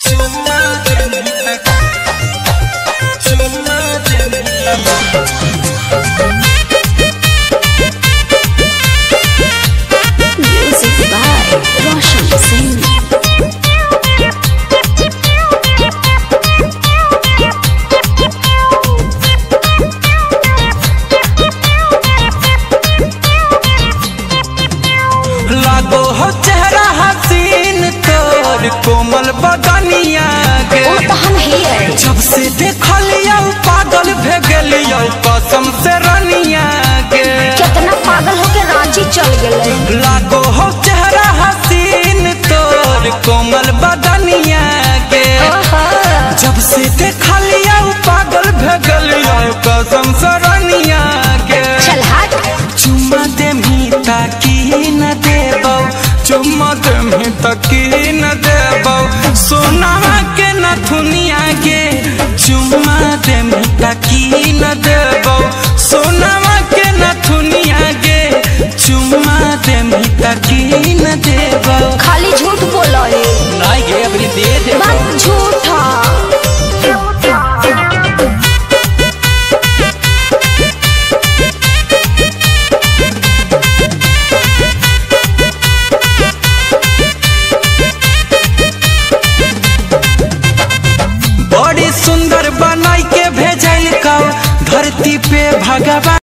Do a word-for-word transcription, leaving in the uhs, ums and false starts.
Music by Roshan Singh. लागो हो चेहरा हसीन तोर कोमल बदनिया के जब से देखलिया पागल भे गेलिया कसम से रनिया के कितना पागल होके रांची चल गेले। लागो हो चेहरा हसीन तोर कोमल बदनिया के जब से देखलिया पागल भे गेलिया कसम से रनिया के चल हट। चुम्मा दे मी ताकी न देबौ चुम्मा दे मी ताकी न देबौ सोनावा के नथुनिया के चुम्मा दे मी ताकी न देबौ सोनावा के नथुनिया के चुम्मा दे मी ताकी न देबौ। खाली झूठ बोलो रे। नहीं गे अबरी दे दे बात झूठा। बड़ी सुंदर बनाई के भेजल का धरती पे भगवान।